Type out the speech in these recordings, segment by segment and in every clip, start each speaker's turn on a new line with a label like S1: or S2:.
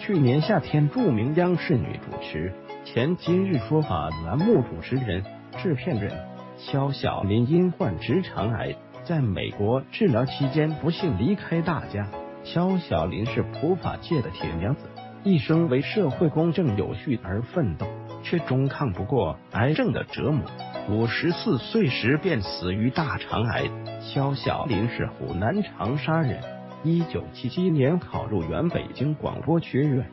S1: 去年夏天，著名央视女主持、前今日说法栏目主持人、制片人肖小林因患直肠癌，在美国治疗期间不幸离开大家。肖小林是普法界的铁娘子，一生为社会公正有序而奋斗，却终抗不过癌症的折磨。54岁时便死于大肠癌。肖小林是湖南长沙人，1977年考入原北京广播学院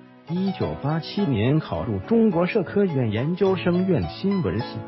S1: ，1987年考入中国社科院研究生院新闻系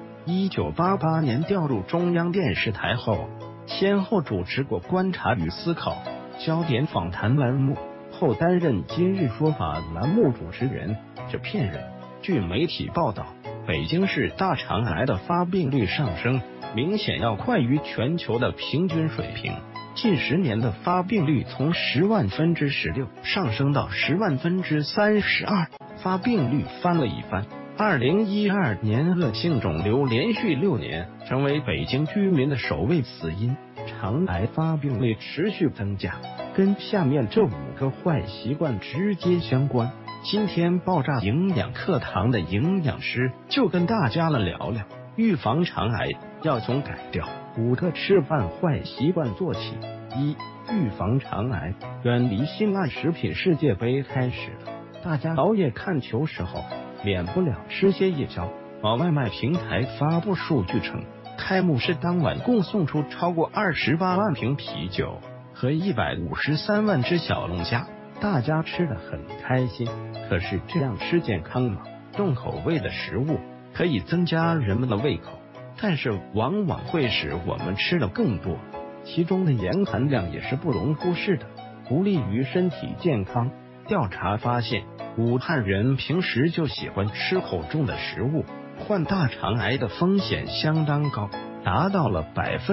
S1: ，1988年调入中央电视台后，先后主持过《观察与思考》、焦点访谈栏目，后担任《今日说法》栏目主持人、制片人。据媒体报道，北京市大肠癌的发病率上升，明显要快于全球的平均水平。近10年的发病率从10万分之16上升到10万分之32，发病率翻了一番。2012年，恶性肿瘤连续6年成为北京居民的首位死因，肠癌发病率持续增加，跟下面这5个坏习惯直接相关。今天爆炸营养课堂的营养师就跟大家聊聊，预防肠癌要从改掉5个吃饭坏习惯做起。1、预防肠癌，远离辛辣食品。世界杯开始了，大家熬夜看球时候免不了吃些夜宵。某外卖平台发布数据称，开幕式当晚共送出超过28万瓶啤酒和153万只小龙虾，大家吃得很开心。可是这样吃健康吗？重口味的食物可以增加人们的胃口，但是往往会使我们吃的更多，其中的盐含量也是不容忽视的，不利于身体健康。调查发现，武汉人平时就喜欢吃口重的食物，患大肠癌的风险相当高，达到了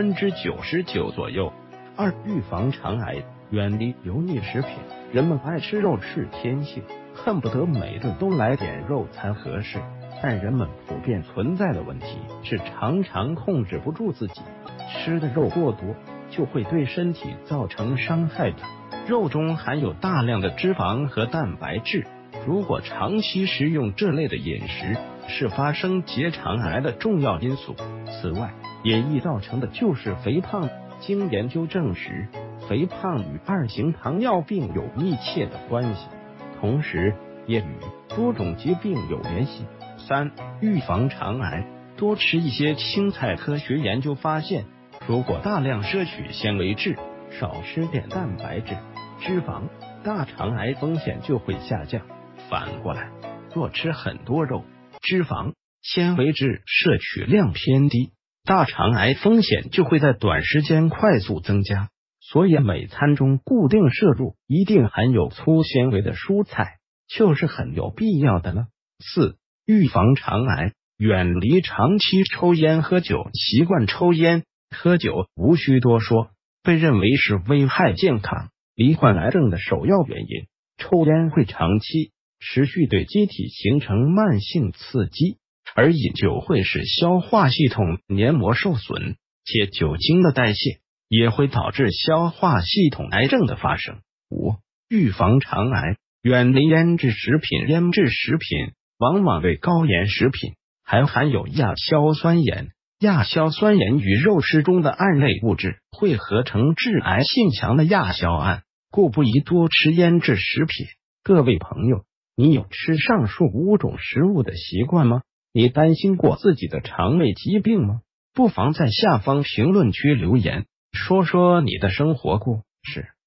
S1: 99%左右。2、预防肠癌，远离油腻食品。人们爱吃肉是天性，恨不得每顿都来点肉才合适，但人们普遍存在的问题是常常控制不住自己，吃的肉过多就会对身体造成伤害的。肉中含有大量的脂肪和蛋白质，如果长期食用这类的饮食，是发生结肠癌的重要因素。此外，也易造成的就是肥胖。经研究证实，肥胖与2型糖尿病有密切的关系，同时也与多种疾病有联系。3、预防肠癌，多吃一些青菜。科学研究发现，如果大量摄取纤维质，少吃点蛋白质、脂肪，大肠癌风险就会下降。反过来，若吃很多肉、脂肪、纤维质，摄取量偏低，大肠癌风险就会在短时间快速增加。所以每餐中固定摄入一定含有粗纤维的蔬菜，就是很有必要的了。4、预防肠癌，远离长期抽烟喝酒。习惯抽烟喝酒无需多说，被认为是危害健康、罹患癌症的首要原因。抽烟会长期持续对机体形成慢性刺激，而饮酒会使消化系统黏膜受损，且酒精的代谢也会导致消化系统癌症的发生。5、预防肠癌，远离腌制食品。腌制食品往往为高盐食品，还含有亚硝酸盐。亚硝酸盐与肉食中的胺类物质会合成致癌性强的亚硝胺，故不宜多吃腌制食品。各位朋友，你有吃上述5种食物的习惯吗？你担心过自己的肠胃疾病吗？不妨在下方评论区留言，说说你的生活故事。